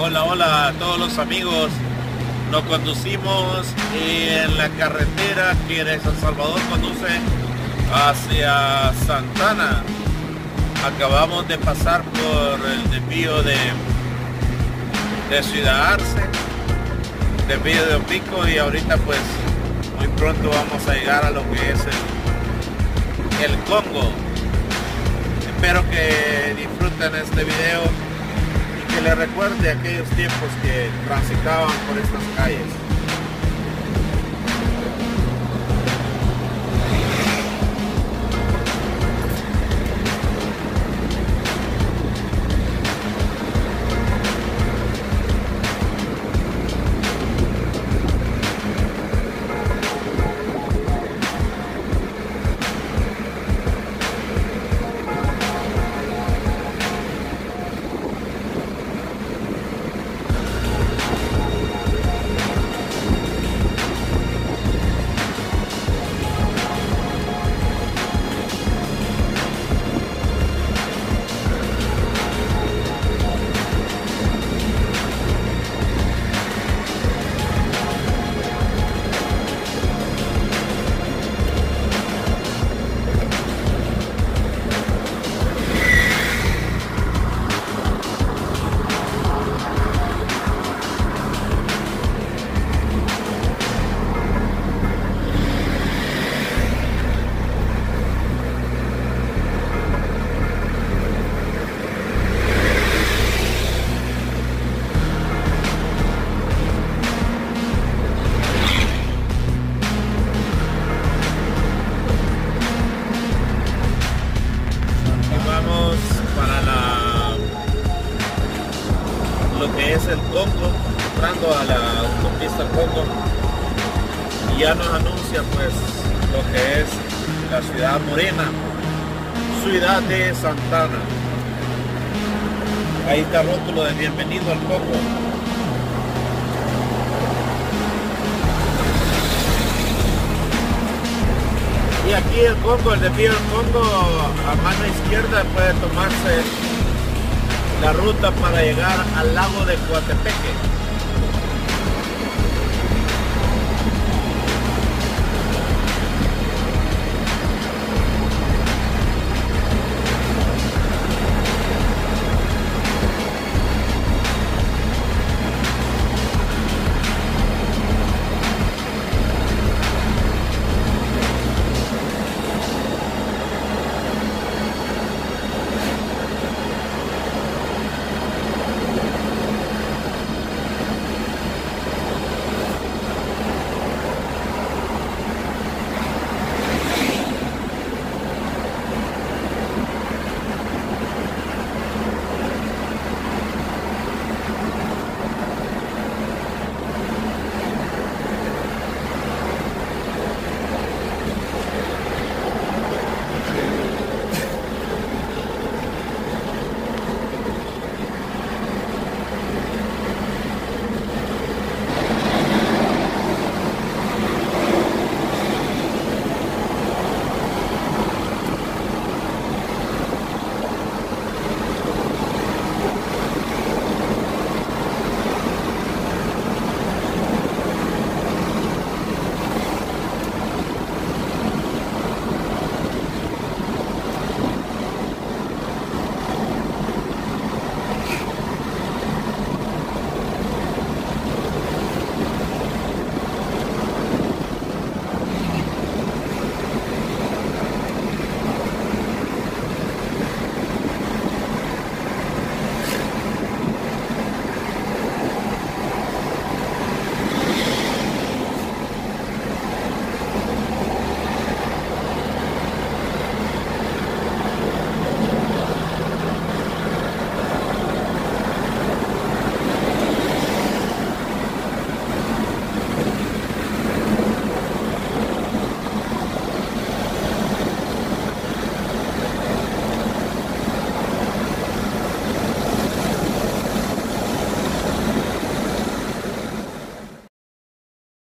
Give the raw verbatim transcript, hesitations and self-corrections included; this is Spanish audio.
Hola, hola a todos los amigos. Nos conducimos en la carretera que de San Salvador conduce hacia Santana. Acabamos de pasar por el desvío de, de Ciudad Arce, desvío de Opico, y ahorita pues muy pronto vamos a llegar a lo que es el, el Congo. Espero que disfruten este video y que les recuerde aquellos tiempos que transitaban por estas calles. Lo que es el Congo, entrando a la autopista Congo, y ya nos anuncia pues lo que es la ciudad morena, ciudad de Santana. Ahí está el rótulo de bienvenido al Congo. Y aquí el Congo, el desvío del Congo, a mano izquierda puede tomarse la ruta para llegar al lago de Coatepeque.